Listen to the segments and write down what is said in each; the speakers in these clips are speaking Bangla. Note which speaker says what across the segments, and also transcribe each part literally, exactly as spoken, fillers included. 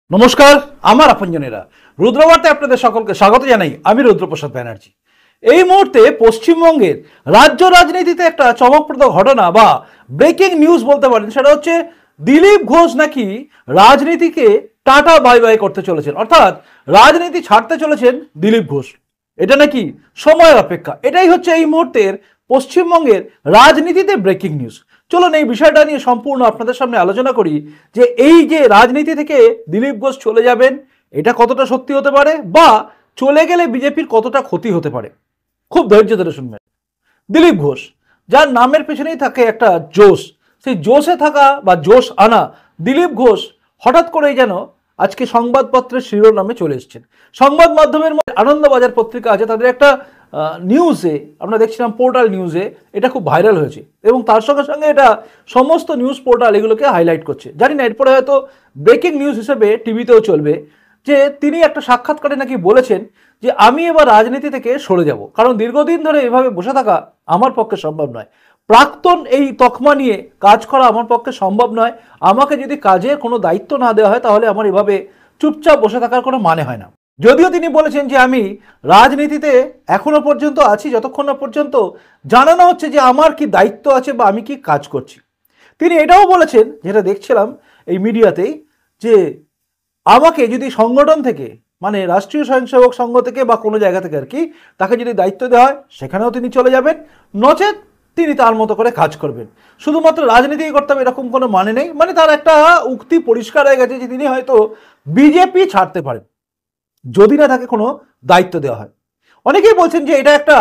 Speaker 1: নমস্কার, আমার আপনজনেরা রুদ্রবার্তায় আপনাদের সকলকে স্বাগত জানাই। আমি রুদ্রপ্রসাদ ব্যানার্জি। এই মুহূর্তে পশ্চিমবঙ্গের রাজ্য রাজনীতিতে একটা চমকপ্রদ ঘটনা বা ব্রেকিং নিউজ বলতে পারেন, সেটা হচ্ছে দিলীপ ঘোষ নাকি রাজনীতিকে টাটা বাই বাই করতে চলেছেন, অর্থাৎ রাজনীতি ছাড়তে চলেছেন দিলীপ ঘোষ। এটা নাকি সময়ের অপেক্ষা। এটাই হচ্ছে এই মুহূর্তের পশ্চিমবঙ্গের রাজনীতিতে ব্রেকিং নিউজ। চলুন এই বিষয়টা নিয়ে সম্পূর্ণ আপনাদের সামনে আলোচনা করি যে এই যে রাজনীতি থেকে দিলীপ ঘোষ চলে যাবেন, এটা কতটা সত্যি হতে পারে বা চলে গেলে বিজেপির কতটা ক্ষতি হতে পারে। খুব ধৈর্য ধরে শুনবেন। দিলীপ ঘোষ, যার নামের পেছনেই থাকে একটা জোশ, সেই জোশে থাকা বা জোশ আনা দিলীপ ঘোষ হঠাৎ করেই যেন আজকে সংবাদপত্রের শিরোনামে চলে এসেছেন। সংবাদ মাধ্যমের মধ্যে আনন্দবাজার পত্রিকা আছে, তাদের একটা নিউজে আমরা দেখছিলাম, পোর্টাল নিউজে এটা খুব ভাইরাল হয়েছে এবং তার সঙ্গে সঙ্গে এটা সমস্ত নিউজ পোর্টাল এগুলোকে হাইলাইট করছে। জানি না এরপরে হয়তো ব্রেকিং নিউজ হিসেবে টিভিতেও চলবে যে তিনি একটা সাক্ষাৎকারে নাকি বলেছেন যে আমি এবার রাজনীতি থেকে সরে যাব, কারণ দীর্ঘদিন ধরে এভাবে বসে থাকা আমার পক্ষে সম্ভব নয়। প্রাক্তন এই তকমা নিয়ে কাজ করা আমার পক্ষে সম্ভব নয়। আমাকে যদি কাজের কোনো দায়িত্ব না দেওয়া হয় তাহলে আমার এভাবে চুপচাপ বসে থাকার কোনো মানে হয় না। যদিও তিনি বলেছেন যে আমি রাজনীতিতে এখনো পর্যন্ত আছি যতক্ষণ না পর্যন্ত জানানো হচ্ছে যে আমার কি দায়িত্ব আছে বা আমি কি কাজ করছি। তিনি এটাও বলেছেন, যেটা দেখছিলাম এই মিডিয়াতেই, যে আমাকে যদি সংগঠন থেকে, মানে রাষ্ট্রীয় স্বয়ংসেবক সংঘ থেকে বা কোনো জায়গা থেকে আর কি, তাকে যদি দায়িত্ব দেওয়া হয় সেখানেও তিনি চলে যাবেন, নচেত তিনি তার মতো করে কাজ করবেন। শুধুমাত্র রাজনীতি করতে হবে এরকম কোনো মানে নেই। মানে তার একটা উক্তি পরিষ্কার হয়ে গেছে যে তিনি হয়তো বিজেপি ছাড়তে পারেন যদি না তাকে কোনো দায়িত্ব দেওয়া হয়। অনেকেই বলছেন যে এটা একটা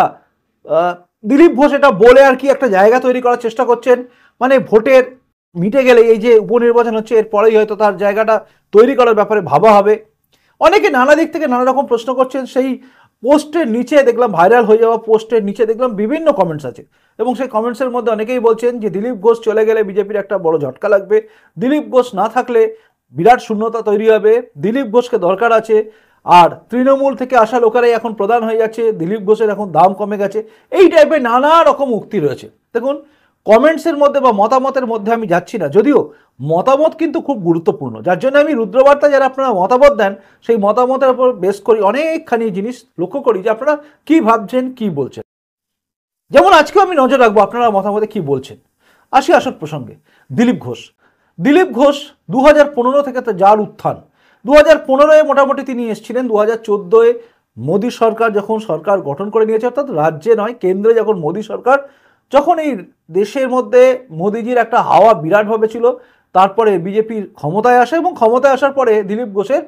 Speaker 1: দিলীপ ঘোষ এটা বলে আর কি একটা জায়গা তৈরি করার চেষ্টা করছেন, মানে ভোটের মিটে গেলে এই যে উপনির্বাচন হচ্ছে এরপরেই হয়তো তার জায়গাটা তৈরি করার ব্যাপারে ভাবা হবে। অনেকে নানা দিক থেকে নানা রকম প্রশ্ন করছেন। সেই পোস্টের নিচে দেখলাম, ভাইরাল হয়ে যাওয়া পোস্টের নিচে দেখলাম বিভিন্ন কমেন্টস আছে এবং সেই কমেন্টসের মধ্যে অনেকেই বলছেন যে দিলীপ ঘোষ চলে গেলে বিজেপির একটা বড় ঝটকা লাগবে, দিলীপ ঘোষ না থাকলে বিরাট শূন্যতা তৈরি হবে, দিলীপ ঘোষকে দরকার আছে, আর তৃণমূল থেকে আসা লোকেরাই এখন প্রধান হয়ে যাচ্ছে, দিলীপ ঘোষের এখন দাম কমে গেছে, এই টাইপের নানা রকম উক্তি রয়েছে। দেখুন, কমেন্টসের মধ্যে বা মতামতের মধ্যে আমি যাচ্ছি না, যদিও মতামত কিন্তু খুব গুরুত্বপূর্ণ, যার জন্য আমি রুদ্রবার্তা যারা আপনারা মতামত দেন সেই মতামতের উপর বেস করি অনেকখানি জিনিস লক্ষ্য করি যে আপনারা কি ভাবছেন, কি বলছেন। যেমন আজকেও আমি নজর রাখবো আপনারা মতামতে কি বলছেন। আসি আসল প্রসঙ্গে। দিলীপ ঘোষ দিলীপ ঘোষ দু হাজার পনেরো থেকে তো যার উত্থান, দু হাজার পনেরোয় মোটামুটি তিনি এসেছিলেন, দু হাজার চোদ্দোয় মোদী সরকার যখন সরকার গঠন করে নিয়েছে, অর্থাৎ রাজ্যে নয় কেন্দ্রে যখন মোদী সরকার, যখন এই দেশের মধ্যে মোদীজির একটা হাওয়া বিরাটভাবে ছিল, তারপরে বিজেপির ক্ষমতায় আসে এবং ক্ষমতায় আসার পরে দিলীপ ঘোষের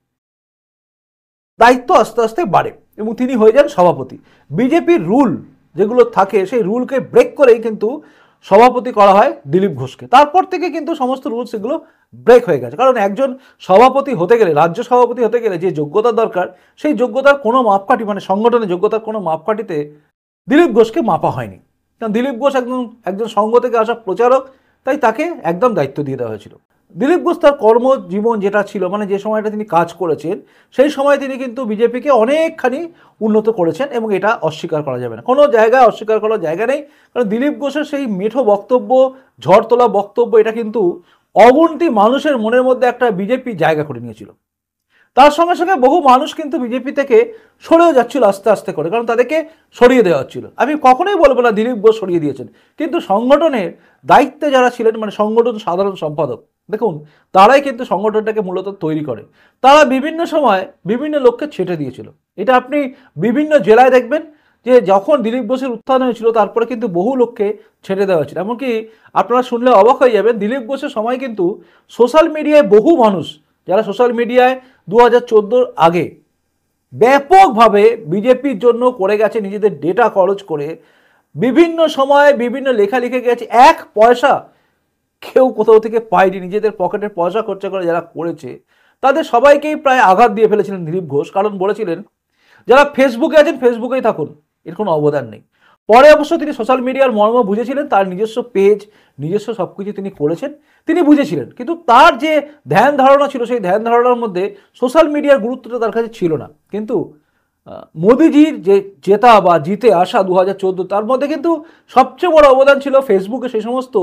Speaker 1: দায়িত্ব আস্তে আস্তে বাড়ে এবং তিনি হয়ে যান সভাপতি। বিজেপির রুল যেগুলো থাকে সেই রুলকে ব্রেক করেই কিন্তু সভাপতি করা হয় দিলীপ ঘোষকে। তারপর থেকে কিন্তু সমস্ত রুলস এগুলো ব্রেক হয়ে গেছে, কারণ একজন সভাপতি হতে গেলে, রাজ্য সভাপতি হতে গেলে যে যোগ্যতা দরকার, সেই যোগ্যতার কোনো মাপকাঠি, মানে সংগঠনের যোগ্যতার কোনো মাপকাঠিতে দিলীপ ঘোষকে মাপা হয়নি। কারণ দিলীপ ঘোষ একদম একজন সংঘ থেকে আসা প্রচারক, তাই তাকে একদম দায়িত্ব দিয়ে দেওয়া হয়েছিল। দিলীপ ঘোষ তার কর্মজীবন যেটা ছিল, মানে যে সময়টা তিনি কাজ করেছেন, সেই সময় তিনি কিন্তু বিজেপিকে অনেকখানি উন্নত করেছেন এবং এটা অস্বীকার করা যাবে না, কোনো জায়গায় অস্বীকার করার জায়গা নেই। কারণ দিলীপ ঘোষের সেই মেঠো বক্তব্য, ঝড় তোলা বক্তব্য, এটা কিন্তু অগুন্তি মানুষের মনের মধ্যে একটা বিজেপি জায়গা করে নিয়েছিল। তার সঙ্গে সঙ্গে বহু মানুষ কিন্তু বিজেপি থেকে সরেও যাচ্ছিল আস্তে আস্তে করে, কারণ তাদেরকে সরিয়ে দেওয়া হচ্ছিল। আমি কখনোই বলবো না দিলীপ ঘোষ সরিয়ে দিয়েছেন, কিন্তু সংগঠনের দায়িত্বে যারা ছিলেন, মানে সংগঠন সাধারণ সম্পাদক, দেখুন তারাই কিন্তু সংগঠনটাকে মূলত তৈরি করে। তারা বিভিন্ন সময় বিভিন্ন লোককে ছেটে দিয়েছিল। এটা আপনি বিভিন্ন জেলায় দেখবেন যে যখন দিলীপ ঘোষের উত্থান হয়েছিল তারপরে কিন্তু বহু লোককে ছেড়ে দেওয়া হয়েছিল। এমনকি আপনারা শুনলে অবাক হয়ে যাবেন, দিলীপ ঘোষের সময় কিন্তু সোশ্যাল মিডিয়ায় বহু মানুষ, যারা সোশ্যাল মিডিয়ায় দু হাজার চোদ্দোর আগে ব্যাপকভাবে বিজেপির জন্য করে গেছে, নিজেদের ডেটা খরচ করে বিভিন্ন সময় বিভিন্ন লেখা লিখে গেছে, এক পয়সা কেউ কোথাও থেকে পায়নি, নিজেদের পকেটের পয়সা খরচা করে যারা করেছে তাদের সবাইকেই প্রায় আঘাত দিয়ে ফেলেছিলেন দিলীপ ঘোষ। কারণ বলেছিলেন যারা ফেসবুকে আছেন ফেসবুকেই থাকুন, এর কোনো অবদান নেই। পরে অবশ্য তিনি সোশ্যাল মিডিয়ার মর্ম বুঝেছিলেন, তার নিজস্ব পেজ, নিজস্ব সব কিছু তিনি করেছেন, তিনি বুঝেছিলেন, কিন্তু তার যে ধ্যান ধারণা ছিল সেই ধ্যান ধারণার মধ্যে সোশ্যাল মিডিয়ার গুরুত্বটা তার কাছে ছিল না। কিন্তু মোদিজির যে জেতা বা জিতে আসা দু হাজার চোদ্দো, তার মধ্যে কিন্তু সবচেয়ে বড় অবদান ছিল ফেসবুকে সেই সমস্ত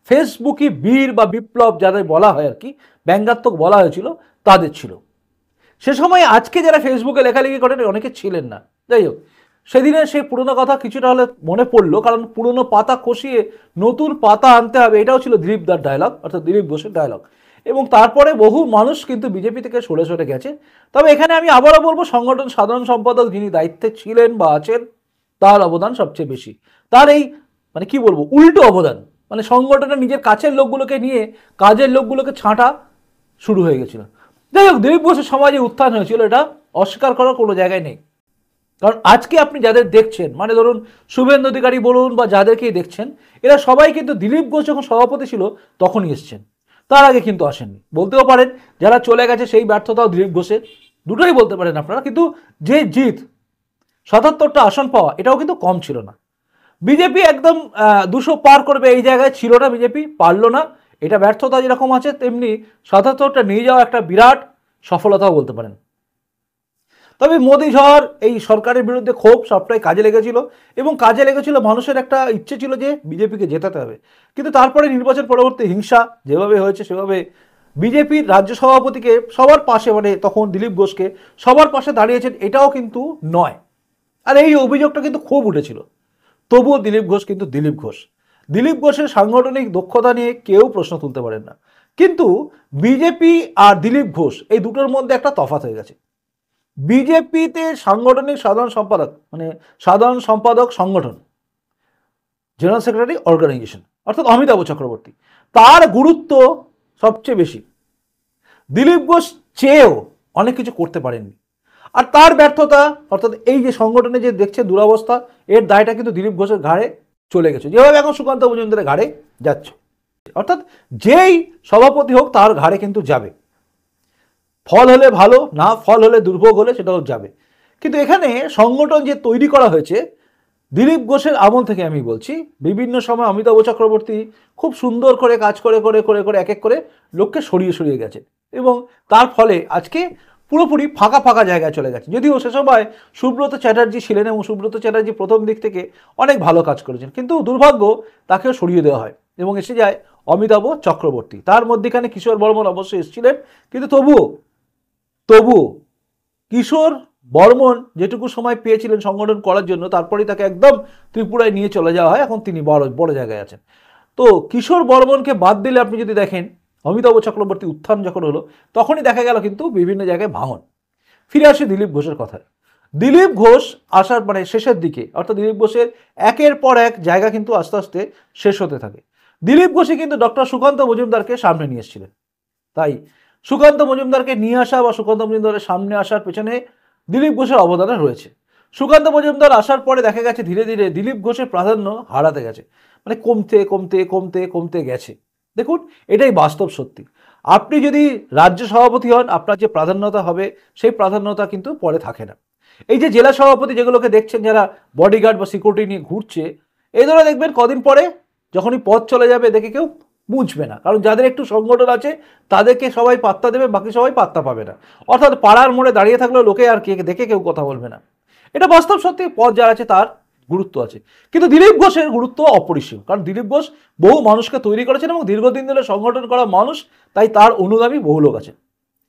Speaker 1: ফেসবুকি বীর বা বিপ্লব যাদের বলা হয় আর কি, ব্যঙ্গাত্মক বলা হয়েছিল, তাদের ছিল। সে সময় আজকে যারা ফেসবুকে লেখালেখি করেন অনেকে ছিলেন না। যাই হোক, সেদিনের সেই পুরনো কথা কিছুটা হলে মনে পড়লো, কারণ পুরনো পাতা কষিয়ে নতুন পাতা আনতে হবে, এটাও ছিল দিলীপ দার ডায়লগ, অর্থাৎ দিলীপ ঘোষের ডায়লগ। এবং তারপরে বহু মানুষ কিন্তু বিজেপি থেকে সরে সরে গেছে। তবে এখানে আমি আবারও বলবো, সংগঠন সাধারণ সম্পাদক যিনি দায়িত্বে ছিলেন বা আছেন, তার অবদান সবচেয়ে বেশি। তার এই মানে কি বলবো, উল্টো অবদান, মানে সংগঠনের নিজের কাছের লোকগুলোকে নিয়ে কাজের লোকগুলোকে ছাঁটা শুরু হয়ে গেছিল। যাই হোক, দিলীপ ঘোষের সমাজে উত্থান হয়েছিল, এটা অস্বীকার করার কোনো জায়গায় নেই। কারণ আজকে আপনি যাদের দেখছেন, মানে ধরুন শুভেন্দু অধিকারী বলুন বা যাদেরকেই দেখছেন, এরা সবাই কিন্তু দিলীপ ঘোষ যখন সভাপতি ছিল তখনই এসছেন, তার আগে কিন্তু আসেননি। বলতেও পারেন যারা চলে গেছে সেই ব্যর্থতাও দিলীপ ঘোষের, দুটোই বলতে পারেন আপনারা। কিন্তু যে জিত, সাতাত্তরটা আসন পাওয়া, এটাও কিন্তু কম ছিল না। বিজেপি একদম দুশো পার করবে এই জায়গায় ছিল না, বিজেপি পারলো না। এটা ব্যর্থতা যেরকম আছে, তেমনি সাতাত্তরটা নিয়ে যাওয়া একটা বিরাট সফলতাও বলতে পারেন। তবে মোদী ঝড়, এই সরকারের বিরুদ্ধে ক্ষোভ সবটাই কাজে লেগেছিল, এবং কাজে লেগেছিল মানুষের একটা ইচ্ছে ছিল যে বিজেপিকে জেতাতে হবে। কিন্তু তারপরে নির্বাচন পরবর্তী হিংসা যেভাবে হয়েছে, সেভাবে বিজেপির রাজ্য সভাপতিকে সবার পাশে, মানে তখন দিলীপ ঘোষকে সবার পাশে দাঁড়িয়েছেন, এটাও কিন্তু নয়। আর এই অভিযোগটা কিন্তু খুব উঠেছিল। তবুও দিলীপ ঘোষ কিন্তু দিলীপ ঘোষ। দিলীপ ঘোষের সাংগঠনিক দক্ষতা নিয়ে কেউ প্রশ্ন তুলতে পারেন না। কিন্তু বিজেপি আর দিলীপ ঘোষ এই দুটোর মধ্যে একটা তফাৎ হয়ে গেছে। বিজেপিতে সাংগঠনিক সাধারণ সম্পাদক, মানে সাধারণ সম্পাদক সংগঠন, জেনারেল সেক্রেটারি অর্গানাইজেশন, অর্থাৎ অমিতাভ চক্রবর্তী, তার গুরুত্ব সবচেয়ে বেশি। দিলীপ ঘোষ চেয়েও অনেক কিছু করতে পারেননি। আর তার ব্যর্থতা, অর্থাৎ এই যে সংগঠনে যে দেখছে দুরবস্থা, এর দায়টা কিন্তু দিলীপ ঘোষের ঘাড়ে চলে গেছে, যেভাবে এখন সুকান্ত মজুমদারের ঘাড়ে যাচ্ছে। অর্থাৎ যেই সভাপতি হোক তার ঘাড়ে কিন্তু যাবে। ফল হলে ভালো, না ফল হলে দুর্ভোগ হলে সেটাও যাবে। কিন্তু এখানে সংগঠন যে তৈরি করা হয়েছে দিলীপ ঘোষের আমল থেকে, আমি বলছি বিভিন্ন সময় অমিতাভ চক্রবর্তী খুব সুন্দর করে কাজ করে করে করে করে এক এক করে লোককে সরিয়ে সরিয়ে গেছে, এবং তার ফলে আজকে পুরোপুরি ফাঁকা ফাঁকা জায়গায় চলে গেছে। যদিও সে সময় সুব্রত চ্যাটার্জি ছিলেন, এবং সুব্রত চ্যাটার্জি প্রথম দিক থেকে অনেক ভালো কাজ করেছেন, কিন্তু দুর্ভাগ্য তাকেও সরিয়ে দেওয়া হয় এবং এসে যায় অমিতাভ চক্রবর্তী। তার মধ্যেখানে কিশোর বর্মন অবশ্যই এসেছিলেন, কিন্তু তবুও তবুও কিশোর বর্মন যেটুকু সময় পেয়েছিলেন সংগঠন করার জন্য, তারপরেই তাকে একদম ত্রিপুরায় নিয়ে চলে যাওয়া হয়। এখন তিনি বড় বড় জায়গায় আছেন। তো কিশোর বর্মনকে বাদ দিলে আপনি যদি দেখেন, অমিতাভ চক্রবর্তী উত্থান যখন হলো, তখনই দেখা গেল কিন্তু বিভিন্ন জায়গায় ভাঙন। ফিরে আসে দিলীপ ঘোষের কথায়। দিলীপ ঘোষ আসার মানে শেষের দিকে, অর্থাৎ দিলীপ ঘোষের একের পর এক জায়গা কিন্তু আস্তে আস্তে শেষ হতে থাকে। দিলীপ ঘোষই কিন্তু ডক্টর সুকান্ত মজুমদারকে সামনে নিয়ে এসেছিলেন। তাই সুকান্ত মজুমদারকে নিয়ে আসা বা সুকান্ত মজুমদারের সামনে আসার পেছনে দিলীপ ঘোষের অবদান রয়েছে। সুকান্ত মজুমদার আসার পরে দেখা গেছে ধীরে ধীরে দিলীপ ঘোষের প্রাধান্য হারাতে গেছে, মানে কমতে কমতে কমতে কমতে গেছে। দেখুন, এটাই বাস্তব সত্যি। আপনি যদি রাজ্য সভাপতি হন, আপনার যে প্রাধান্যতা হবে সেই প্রাধান্যতা কিন্তু পরে থাকে না। এই যে জেলা সভাপতি যেগুলোকে দেখছেন, যারা বডিগার্ড বা সিকিউরিটি নিয়ে ঘুরছে, এই ধরে দেখবেন কদিন পরে যখনই পথ চলে যাবে দেখে কেউ বুঝবে না, কারণ যাদের একটু সংগঠন আছে তাদেরকে সবাই পাত্তা দেবে, বাকি সবাই পাত্তা পাবে না। অর্থাৎ পাড়ার মোড়ে দাঁড়িয়ে থাকলেও লোকে আর কে দেখে কেউ কথা বলবে না। এটা বাস্তব সত্যি, পদ যার আছে তার গুরুত্ব আছে। কিন্তু দিলীপ ঘোষের গুরুত্ব অপরিসীম, কারণ দিলীপ ঘোষ বহু মানুষকে তৈরি করেছেন এবং দীর্ঘদিন ধরে সংগঠন করা মানুষ, তাই তার অনুগামী বহু লোক আছে।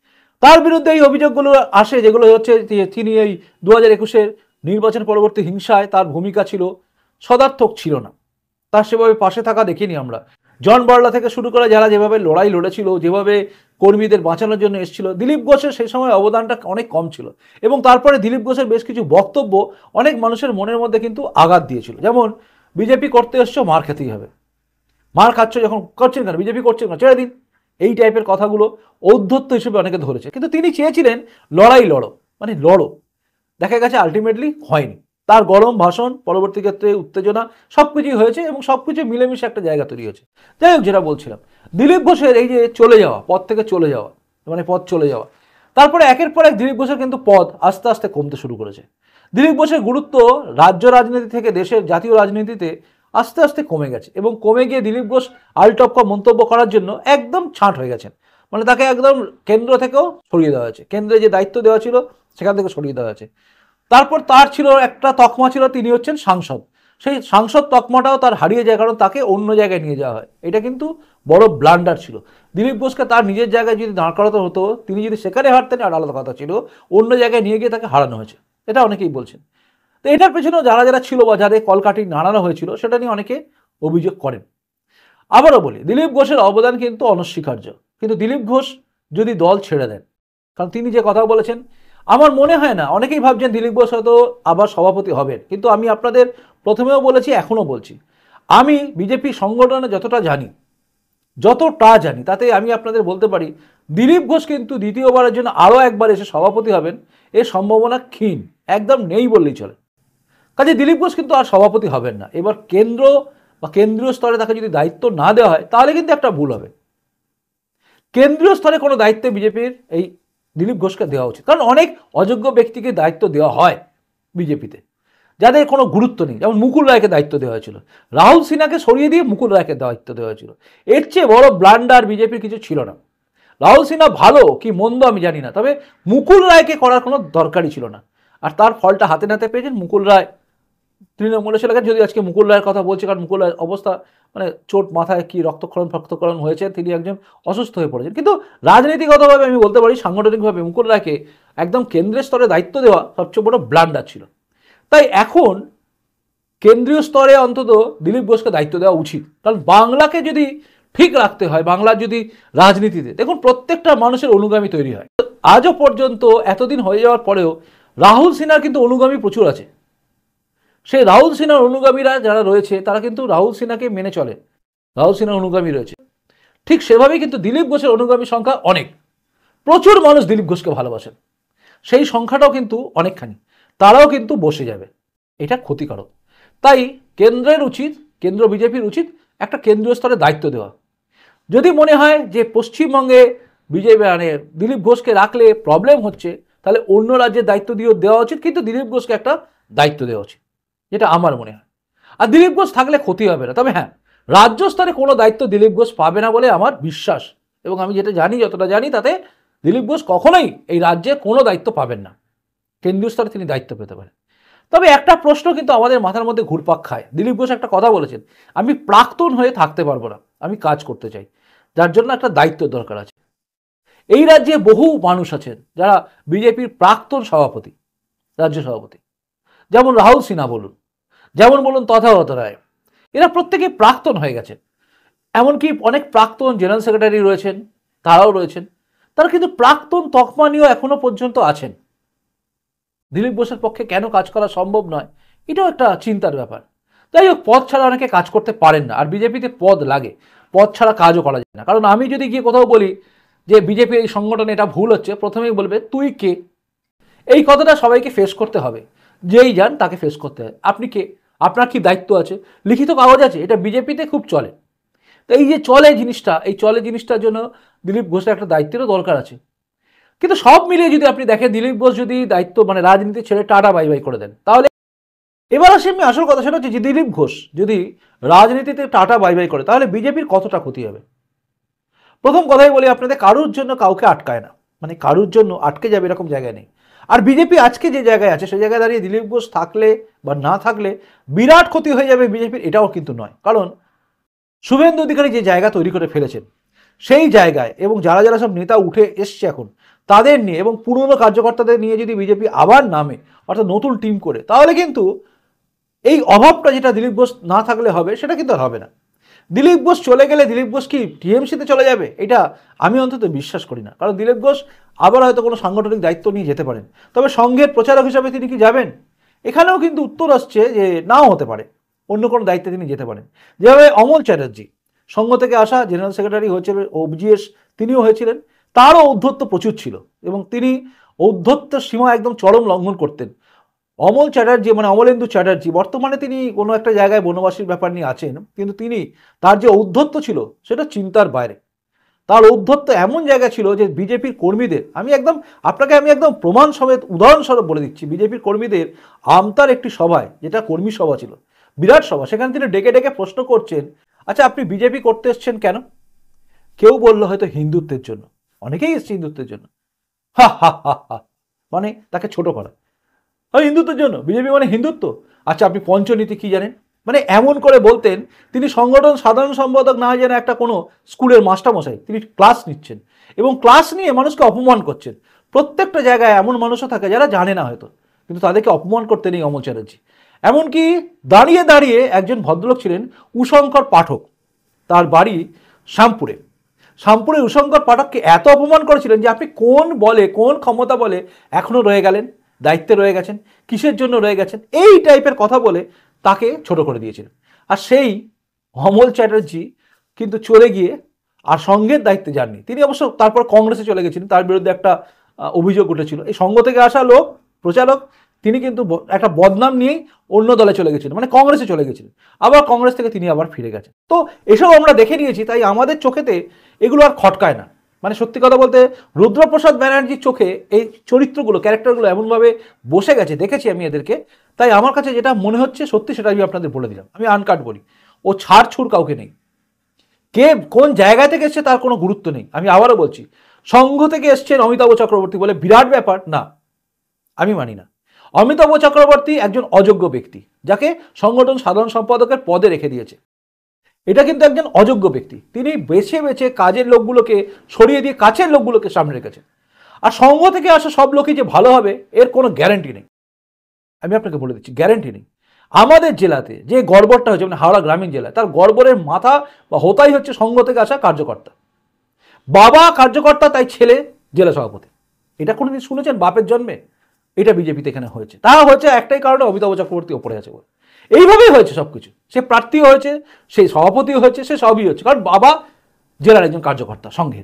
Speaker 1: তার বিরুদ্ধে এই অভিযোগগুলো আসে, যেগুলো হচ্ছে তিনি এই দু হাজার একুশের নির্বাচন পরবর্তী হিংসায় তার ভূমিকা ছিল সদার্থক ছিল না, তার সেভাবে পাশে থাকা দেখিনি আমরা। জন বার্লা থেকে শুরু করে যারা যেভাবে লড়াই লড়েছিল, যেভাবে কর্মীদের বাঁচানোর জন্য এসেছিল, দিলীপ ঘোষের সেই সময় অবদানটা অনেক কম ছিল। এবং তারপরে দিলীপ ঘোষের বেশ কিছু বক্তব্য অনেক মানুষের মনের মধ্যে কিন্তু আঘাত দিয়েছিল। যেমন বিজেপি করতে এসছো, মার খেতেই হবে, মার খাচ্ছ যখন করছেন কেন, বিজেপি করছেন না, ছেড়ে দিন, এই টাইপের কথাগুলো ঔদ্ধত্য হিসেবে অনেকে ধরেছে। কিন্তু তিনি চেয়েছিলেন লড়াই লড়ো, মানে লড়ো। দেখা গেছে আলটিমেটলি হয়নি। তার গরম ভাষণ, পরবর্তী ক্ষেত্রে উত্তেজনা, সব কিছুই হয়েছে এবং সব কিছু মিলেমিশে একটা জায়গা তৈরি হয়েছে। যাই হোক, যেটা বলছিলাম, দিলীপ ঘোষের এই যে চলে যাওয়া, পদ থেকে চলে যাওয়া, মানে পদ চলে যাওয়া, তারপরে একের পর এক দিলীপ ঘোষের কিন্তু পদ আস্তে আস্তে কমতে শুরু করেছে। দিলীপ ঘোষের গুরুত্ব রাজ্য রাজনীতি থেকে দেশের জাতীয় রাজনীতিতে আস্তে আস্তে কমে গেছে, এবং কমে গিয়ে দিলীপ ঘোষ আলটপকা মন্তব্য করার জন্য একদম ছাঁট হয়ে গেছেন। মানে তাকে একদম কেন্দ্র থেকেও সরিয়ে দেওয়া হয়েছে, কেন্দ্রে যে দায়িত্ব দেওয়া ছিল সেখান থেকে সরিয়ে দেওয়া হয়েছে। তারপর তার ছিল একটা তকমা ছিল, তিনি হচ্ছেন সাংসদ। সেই সাংসদ তকমাটাও তার হারিয়ে যায়, কারণ তাকে অন্য জায়গায় নিয়ে যাওয়া হয়। এটা কিন্তু বড় ব্লান্ডার ছিল। দিলীপ ঘোষকে তার নিজের জায়গায় যদি দাঁড় করাতে হতো, তিনি যদি সেখানে হারতেন আর আলাদা কথা ছিল, অন্য জায়গায় নিয়ে গিয়ে তাকে হারানো হয়েছে, এটা অনেকেই বলছেন। তো এটার পেছনেও যারা যারা ছিল বা যাদের কলকাঠি নাড়ানো হয়েছিল সেটা নিয়ে অনেকে অভিযোগ করেন। আবারও বলি, দিলীপ ঘোষের অবদান কিন্তু অনস্বীকার্য, কিন্তু দিলীপ ঘোষ যদি দল ছেড়ে দেন, কারণ তিনি যে কথা বলেছেন, আমার মনে হয় না, অনেকেই ভাবছেন দিলীপ ঘোষ হয়তো আবার সভাপতি হবেন, কিন্তু আমি আপনাদের প্রথমেও বলেছি, এখনও বলছি, আমি বিজেপি সংগঠনে যতটা জানি যতটা জানি তাতে আমি আপনাদের বলতে পারি দিলীপ ঘোষ কিন্তু দ্বিতীয়বারের জন্য আরও একবার এসে সভাপতি হবেন এর সম্ভাবনা ক্ষীণ, একদম নেই বললেই চলে। কাজে দিলীপ ঘোষ কিন্তু আর সভাপতি হবেন না। এবার কেন্দ্র বা কেন্দ্রীয় স্তরে তাকে যদি দায়িত্ব না দেওয়া হয় তাহলে কিন্তু একটা ভুল হবে। কেন্দ্রীয় স্তরে কোনো দায়িত্ব বিজেপির এই দিলীপ ঘোষকে দেওয়া উচিত, কারণ অনেক অযোগ্য ব্যক্তিকে দায়িত্ব দেওয়া হয় বিজেপিতে, যাদের কোনো গুরুত্ব নেই। যেমন মুকুল রায়কে দায়িত্ব দেওয়া হয়েছিল, রাহুল সিনহাকে সরিয়ে দিয়ে মুকুল রায়কে দায়িত্ব দেওয়া হয়েছিল। এর চেয়ে বড় ব্লান্ডার বিজেপির কিছু ছিল না। রাহুল সিনহা ভালো কি মন্দ আমি জানি না, তবে মুকুল রায়কে করার কোনো দরকারই ছিল না, আর তার ফলটা হাতে নাতে পেয়েছেন মুকুল রায়। তৃণমূলে চলে গেছেন, যদি আজকে মুকুল রায়ের কথা বলছে, কারণ মুকুল রায়ের অবস্থা মানে চোট মাথায় কি রক্তক্ষরণ ফক্তক্ষরণ হয়েছে, তিনি একজন অসুস্থ হয়ে পড়েছেন। কিন্তু রাজনীতিগতভাবে আমি বলতে পারি, সাংগঠনিকভাবে মুকুল রায়কে একদম কেন্দ্রের স্তরে দায়িত্ব দেওয়া সবচেয়ে বড় ব্লান্ডার ছিল। তাই এখন কেন্দ্রীয় স্তরে অন্তত দিলীপ ঘোষকে দায়িত্ব দেওয়া উচিত, কারণ বাংলাকে যদি ঠিক রাখতে হয়, বাংলার যদি রাজনীতিতে দেখুন প্রত্যেকটা মানুষের অনুগামী তৈরি হয়। আজও পর্যন্ত এতদিন হয়ে যাওয়ার পরেও রাহুল সিনহার কিন্তু অনুগামী প্রচুর আছে। সেই রাহুল সিনহার অনুগামীরা যারা রয়েছে তারা কিন্তু রাহুল সিনহাকে মেনে চলে, রাহুল সিনহার অনুগামী রয়েছে। ঠিক সেভাবেই কিন্তু দিলীপ ঘোষের অনুগামী সংখ্যা অনেক, প্রচুর মানুষ দিলীপ ঘোষকে ভালোবাসেন, সেই সংখ্যাটাও কিন্তু অনেকখানি, তারাও কিন্তু বসে যাবে, এটা ক্ষতিকারক। তাই কেন্দ্রের উচিত, কেন্দ্র বিজেপির উচিত একটা কেন্দ্রীয় স্তরে দায়িত্ব দেওয়া। যদি মনে হয় যে পশ্চিমবঙ্গে বিজেপি মানে দিলীপ ঘোষকে রাখলে প্রবলেম হচ্ছে, তাহলে অন্য রাজ্যের দায়িত্ব দিয়েও দেওয়া উচিত, কিন্তু দিলীপ ঘোষকে একটা দায়িত্ব দেওয়া উচিত, যেটা আমার মনে হয়। আর দিলীপ ঘোষ থাকলে ক্ষতি হবে না, তবে হ্যাঁ, রাজ্য স্তরে কোনো দায়িত্ব দিলীপ ঘোষ পাবে না বলে আমার বিশ্বাস, এবং আমি যেটা জানি, যতটা জানি তাতে দিলীপ ঘোষ কখনোই এই রাজ্যে কোনো দায়িত্ব পাবেন না, কেন্দ্রীয় স্তরে তিনি দায়িত্ব পেতে পারেন। তবে একটা প্রশ্ন কিন্তু আমাদের মাথার মধ্যে ঘুরপাক খায়, দিলীপ ঘোষ একটা কথা বলেছেন, আমি প্রাক্তন হয়ে থাকতে পারবো না, আমি কাজ করতে চাই, যার জন্য একটা দায়িত্ব দরকার আছে। এই রাজ্যে বহু মানুষ আছেন যারা বিজেপির প্রাক্তন সভাপতি, রাজ্য সভাপতি, যেমন রাহুল সিনহা বলুন, যেমন বলুন তথাগত রায়, এরা প্রত্যেকে প্রাক্তন হয়ে গেছেন। এমনকি অনেক প্রাক্তন জেনারেল সেক্রেটারি রয়েছেন, তারাও রয়েছেন, তারা কিন্তু প্রাক্তন তকমা নিয়েও এখনো পর্যন্ত আছেন। দিলীপ ঘোষের পক্ষে কেন কাজ করা সম্ভব নয়, এটাও একটা চিন্তার ব্যাপার। যাই হোক, পদ ছাড়া অনেকে কাজ করতে পারেন না, আর বিজেপিতে পদ লাগে, পদ ছাড়া কাজও করা যায় না। কারণ আমি যদি গিয়ে কোথাও বলি যে বিজেপি এই সংগঠনে এটা ভুল হচ্ছে, প্রথমেই বলবে তুই কে। এই কথাটা সবাইকে ফেস করতে হবে, যেই যান তাকে ফেস করতে হয়। আপনি কে, আপনার কি দায়িত্ব আছে, লিখিত কাগজ আছে, এটা বিজেপিতে খুব চলে। তো এই যে চলে জিনিসটা, এই চলে জিনিসটার জন্য দিলীপ ঘোষের একটা দায়িত্বেরও দরকার আছে। কিন্তু সব মিলিয়ে যদি আপনি দেখেন, দিলীপ ঘোষ যদি দায়িত্ব মানে রাজনীতি ছেড়ে টাটা বাই বাই করে দেন, তাহলে এবার আসে আমি আসল কথা, সেটা হচ্ছে যে দিলীপ ঘোষ যদি রাজনীতিতে টাটা বাই বাই করে তাহলে বিজেপির কতটা ক্ষতি হবে। প্রথম কথাই বলি আপনাদের, কারুর জন্য কাউকে আটকায় না, মানে কারুর জন্য আটকে যাবে এরকম জায়গায় নেই। আর বিজেপি আজকে যে জায়গায় আছে সেই জায়গায় দাঁড়িয়ে দিলীপ ঘোষ থাকলে বা না থাকলে বিরাট ক্ষতি হয়ে যাবে বিজেপির, এটাও কিন্তু নয়। কারণ শুভেন্দু অধিকারী যে জায়গা তৈরি করে ফেলেছেন সেই জায়গায়, এবং যারা যারা সব নেতা উঠে এসছে এখন তাদের নিয়ে, এবং পুরনো কার্যকর্তাদের নিয়ে যদি বিজেপি আবার নামে, অর্থাৎ নতুন টিম করে, তাহলে কিন্তু এই অভাবটা যেটা দিলীপ ঘোষ না থাকলে হবে সেটা কিন্তু আর হবে না। দিলীপ ঘোষ চলে গেলে দিলীপ ঘোষ কি টিএমসিতে চলে যাবে, এটা আমি অন্তত বিশ্বাস করি না। কারণ দিলীপ ঘোষ আবার হয়তো কোনো সাংগঠনিক দায়িত্ব নিয়ে যেতে পারেন, তবে সংঘের প্রচারক হিসাবে তিনি কি যাবেন, এখানেও কিন্তু উত্তর আসছে যে নাও হতে পারে, অন্য কোনো দায়িত্বে তিনি যেতে পারেন। যেভাবে অমল চ্যাটার্জি সংঘ থেকে আসা জেনারেল সেক্রেটারি হয়েছিলেন, ওবিজিএস তিনিও হয়েছিলেন, তারও ঔদ্ধত্য প্রচুর ছিল, এবং তিনি ঔদ্ধত্যের সীমা একদম চরম লঙ্ঘন করতেন। অমল চ্যাটার্জি মানে অমলেন্দু চ্যাটার্জি বর্তমানে তিনি কোনো একটা জায়গায় বনবাসীর ব্যাপার নিয়ে আছেন, কিন্তু তিনি তার যে ঔদ্ধত্য ছিল সেটা চিন্তার বাইরে। তার ঔদ্ধত্য এমন জায়গা ছিল যে বিজেপির কর্মীদের, আমি একদম আপনাকে আমি একদম প্রমাণ সমেত উদাহরণস্বরূপ বলে দিচ্ছি, বিজেপির কর্মীদের আমতার একটি সভায়, যেটা কর্মী সভা ছিল, বিরাট সভা, সেখানে তিনি ডেকে ডেকে প্রশ্ন করছেন, আচ্ছা আপনি বিজেপি করতে এসছেন কেন? কেউ বললো হয়তো হিন্দুত্বের জন্য, অনেকেই এসছে হিন্দুত্বের জন্য, হা হা হা হা, মানে তাকে ছোট করা, হিন্দুত্বের জন্য, বিজেপি মানে হিন্দুত্ব। আচ্ছা আপনি পঞ্চনীতি কি জানেন? মানে এমন করে বলতেন তিনি সংগঠন সাধারণ সম্পাদক না যেন একটা কোনো স্কুলের মাস্টারমশাই, তিনি ক্লাস নিচ্ছেন এবং ক্লাস নিয়ে মানুষকে অপমান করছেন। প্রত্যেকটা জায়গায় এমন মানুষও থাকে যারা জানে না হয়তো, কিন্তু তাদেরকে অপমান করতে নেই অমল চ্যাটার্জি। এমনকি দাঁড়িয়ে দাঁড়িয়ে একজন ভদ্রলোক ছিলেন উশঙ্কর পাঠক, তার বাড়ি শ্যামপুরে। শ্যামপুরে উশঙ্কর পাঠককে এত অপমান করেছিলেন যে আপনি কোন বলে, কোন ক্ষমতা বলে এখনও রয়ে গেলেন, দায়িত্বে রয়ে গেছেন, কিসের জন্য রয়ে গেছেন, এই টাইপের কথা বলে তাকে ছোট করে দিয়েছিলেন। আর সেই অমল চ্যাটার্জি কিন্তু চলে গিয়ে আর সঙ্ঘের দায়িত্বে যাননি। তিনি অবশ্য তারপর কংগ্রেসে চলে গেছিলেন, তার বিরুদ্ধে একটা অভিযোগ উঠেছিল। এই সঙ্ঘ থেকে আসা লোক, প্রচারক, তিনি কিন্তু একটা বদনাম নিয়েই অন্য দলে চলে গেছিলেন, মানে কংগ্রেসে চলে গেছিলেন। আবার কংগ্রেস থেকে তিনি আবার ফিরে গেছেন। তো এসব আমরা দেখে নিয়েছি, তাই আমাদের চোখেতে এগুলো আর খটকায় না। মানে সত্যি কথা বলতে রুদ্রপ্রসাদ ব্যানার্জির চোখে এই চরিত্রগুলো, ক্যারেক্টারগুলো এমনভাবে বসে গেছে, দেখেছি আমি এদেরকে, তাই আমার কাছে যেটা মনে হচ্ছে সত্যি সেটা আমি আপনাদের বলে দিলাম। আমি আনকাট বলি, ও ছাড় ছুড় কাউকে নেই, কে কোন জায়গা থেকে এসছে তার কোনো গুরুত্ব নেই। আমি আবারও বলছি, সংঘ থেকে এসছেন অমিতাভ চক্রবর্তী বলে বিরাট ব্যাপার না, আমি মানি না। অমিতাভ চক্রবর্তী একজন অযোগ্য ব্যক্তি, যাকে সংগঠন সাধারণ সম্পাদকের পদে রেখে দিয়েছে। এটা কিন্তু একজন অযোগ্য ব্যক্তি, তিনি বেছে বেছে কাজের লোকগুলোকে সরিয়ে দিয়ে কাছের লোকগুলোকে সামনে রেখেছেন। আর সংঘ থেকে আসা সব লোকই যে ভালো হবে এর কোনো গ্যারান্টি নেই, আমি আপনাকে বলে দিচ্ছি, গ্যারান্টি নেই। আমাদের জেলাতে যে গড়বড়টা হয়েছে, মানে হাওড়া গ্রামীণ জেলায়, তার গড়বড়ের মাথা বা হোতাই হচ্ছে সংঘ থেকে আসা কার্যকর্তা। বাবা কার্যকর্তা, তাই ছেলে জেলা সভাপতি। এটা কোনোদিন শুনেছেন বাপের জন্মে? এটা বিজেপিতে এখানে হয়েছে। তা হয়েছে একটাই কারণে, অমিতাভ চক্রবর্তী ওপরে আছে বলে। এইভাবেই হয়েছে সব কিছু। সে প্রার্থী হয়েছে, সেই সভাপতি হয়েছে, সে সবই হচ্ছে কারণ বাবা জেলার একজন কার্যকর্তা সংঘের।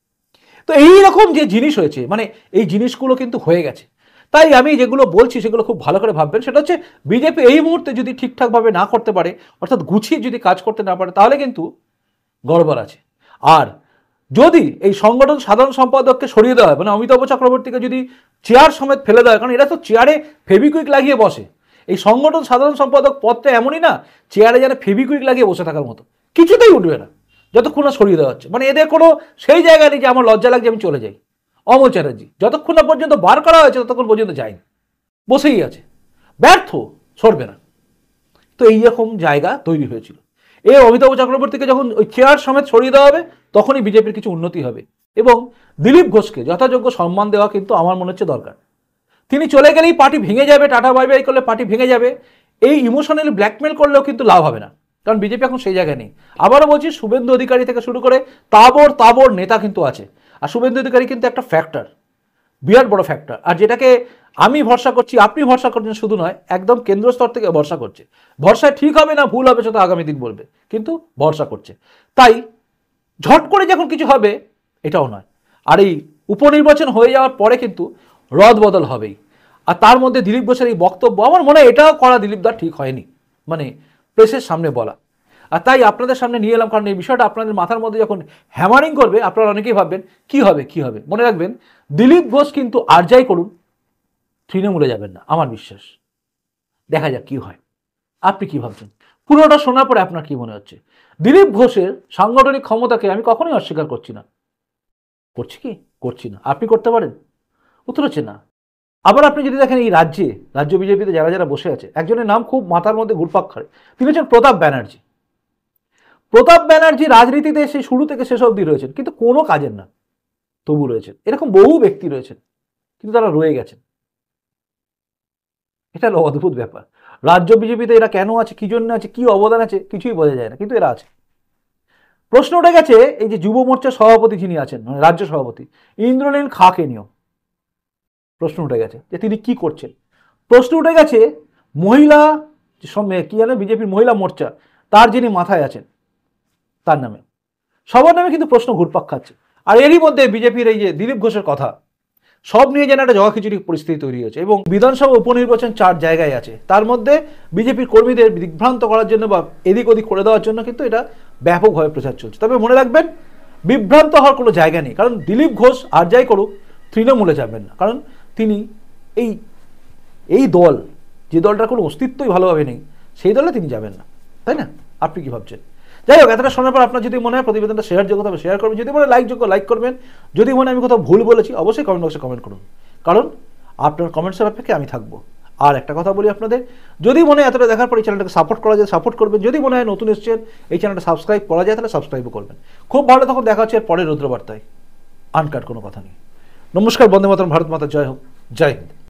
Speaker 1: তো এই রকম যে জিনিস হয়েছে, মানে এই জিনিসগুলো কিন্তু হয়ে গেছে। তাই আমি যেগুলো বলছি সেগুলো খুব ভালো করে ভাববেন। সেটা হচ্ছে বিজেপি এই মুহূর্তে যদি ঠিকঠাকভাবে না করতে পারে, অর্থাৎ গুছিয়ে যদি কাজ করতে না পারে, তাহলে কিন্তু গড়বড় আছে। আর যদি এই সংগঠন সাধারণ সম্পাদককে সরিয়ে দেওয়া হয়, মানে অমিতাভ চক্রবর্তীকে যদি চেয়ার সমেত ফেলে দেওয়া হয়, কারণ এরা তো চেয়ারে ফেভিকুইক লাগিয়ে বসে। এই সংগঠন সাধারণ সম্পাদক পদটা এমনই না, চেয়ারে যেন ফেভিকুইক লাগিয়ে বসে থাকার মতো, কিছুতেই উঠবে না যতক্ষণ না সরিয়ে দেওয়া হচ্ছে। মানে এদের কোনো সেই জায়গা নেই যে আমার লজ্জা লাগছে আমি চলে যাই। অমল চ্যাটার্জি যতক্ষণ না পর্যন্ত বার করা হয়েছে ততক্ষণ পর্যন্ত যায়নি, বসেই আছে, ব্যর্থ, সরবে না। তো এইরকম জায়গা তৈরি হয়েছিল। এই অমিতাভ চক্রবর্তীকে যখন ওই চেয়ার সমেত সরিয়ে দেওয়া হবে, তখনই বিজেপির কিছু উন্নতি হবে। এবং দিলীপ ঘোষকে যথাযোগ্য সম্মান দেওয়া কিন্তু আমার মনে হচ্ছে দরকার। তিনি চলে গেলেই পার্টি ভেঙে যাবে, টাটা বাই বাই করলে পার্টি ভেঙে যাবে, এই ইমোশনালি ব্ল্যাকমেল করলেও কিন্তু লাভ হবে না, কারণ বিজেপি এখন সেই জায়গায় নেই। আবারও বলছি, শুভেন্দু অধিকারী থেকে শুরু করে তাবড় তাবড় নেতা কিন্তু আছে। আর শুভেন্দু অধিকারী কিন্তু একটা ফ্যাক্টর, বিরাট বড় ফ্যাক্টর। আর যেটাকে আমি ভরসা করছি, আপনি ভরসা করছেন শুধু নয়, একদম কেন্দ্র স্তর থেকে ভরসা করছে। ভরসায় ঠিক হবে না ভুল হবে সেটা আগামী দিন বলবে, কিন্তু ভরসা করছে। তাই ঝট করে যখন কিছু হবে এটাও নয়। আর এই উপনির্বাচন হয়ে যাওয়ার পরে কিন্তু রদ বদল হবেই। আর তার মধ্যে দিলীপ ঘোষের এই বক্তব্য, আমার মনে হয় এটাও করা দিলীপদার ঠিক হয়নি, মানে প্রেসের সামনে বলা। আর তাই আপনাদের সামনে নিয়ে এলাম, কারণ এই বিষয়টা আপনাদের মাথার মধ্যে যখন হ্যামারিং করবে, আপনারা অনেকেই ভাববেন কি হবে কি হবে। মনে রাখবেন, দিলীপ ঘোষ কিন্তু আর যাই করুন তৃণমূলে যাবেন না, আমার বিশ্বাস। দেখা যাক কি হয়। আপনি কি ভাবছেন? পুরোটা শোনার পরে আপনার কি মনে হচ্ছে? দিলীপ ঘোষের সাংগঠনিক ক্ষমতাকে আমি কখনোই অস্বীকার করছি না। করছি কি? করছি না। আপনি করতে পারেন? উত্তর হচ্ছে না। আবার আপনি যদি দেখেন এই রাজ্যে, রাজ্য বিজেপিতে যারা যারা বসে আছে, একজনের নাম খুব মাথার মধ্যে ঘুরপাক খায়, তিনি হচ্ছেন প্রতাপ ব্যানার্জি। প্রতাপ ব্যানার্জি রাজনীতিতে সেই শুরু থেকে শেষ অবধি রয়েছেন, কিন্তু কোনো কাজের না, তবু রয়েছেন। এরকম বহু ব্যক্তি রয়েছেন, কিন্তু তারা রয়ে গেছেন। এটা হলো অদ্ভুত ব্যাপার। রাজ্য বিজেপিতে এরা কেন আছে, কি জন্য আছে, কি অবদান আছে, কিছুই বোঝা যায় না, কিন্তু এরা আছে। প্রশ্ন উঠে গেছে এই যে যুব মোর্চার সভাপতি যিনি আছেন, মানে রাজ্য সভাপতি ইন্দ্রনীল খাকে নিয়েও প্রশ্ন উঠে গেছে যে তিনি কি করছেন। প্রশ্ন উঠে গেছে মহিলা কি জানে বিজেপির মহিলা মোর্চা, তার যিনি মাথায় আছেন তার নামে, সবার নামে কিন্তু প্রশ্ন ঘুরপাক খাচ্ছে। আর এরই মধ্যে বিজেপির এই যে দিলীপ ঘোষের কথা, সব নিয়ে যেন একটা জগাখিচুড়ি পরিস্থিতি তৈরি হয়েছে। এবং বিধানসভা উপনির্বাচন চার জায়গায় আছে, তার মধ্যে বিজেপির কর্মীদের বিভ্রান্ত করার জন্য বা এদিক ওদিক করে দেওয়ার জন্য কিন্তু এটা ব্যাপকভাবে প্রচার চলছে। তবে মনে রাখবেন, বিভ্রান্ত হওয়ার কোনো জায়গা নেই, কারণ দিলীপ ঘোষ আর যাই করুক তৃণমূলে যাবেন না, কারণ তিনি এই এই দল, যে দলটার কোনো অস্তিত্বই ভালোভাবে নেই, সেই দলে তিনি যাবেন না, তাই না? আপনি কি ভাবছেন? যাই হোক, এতটা শোনার পর আপনার যদি মনে হয় প্রতিবেদনটা শেয়ার যোগ্য তবে শেয়ার করবেন, যদি মনে লাইক যোগ্য লাইক করবেন, যদি মনে আমি কোথাও ভুল বলেছি অবশ্যই কমেন্ট বক্সে কমেন্ট করুন, কারণ আপনার কমেন্টসের অপেক্ষায় আমি থাকবো। আর একটা কথা বলি আপনাদের, যদি মনে হয় এতটা দেখার পর এই চ্যানেলটাকে সাপোর্ট করা যায় সাপোর্ট করবেন, যদি মনে হয় নতুন এসছেন এই চ্যানেলটা সাবস্ক্রাইব করা যায় তাহলে সাবস্ক্রাইবও করবেন। খুব ভালো, তখন দেখা হচ্ছে এর পরে রুদ্রবার্তায়, আনকাট কোনো কথা নেই। নমস্কার, বন্দে মাতরম, ভারত মাতা জয় হোক, জয় হিন্দ।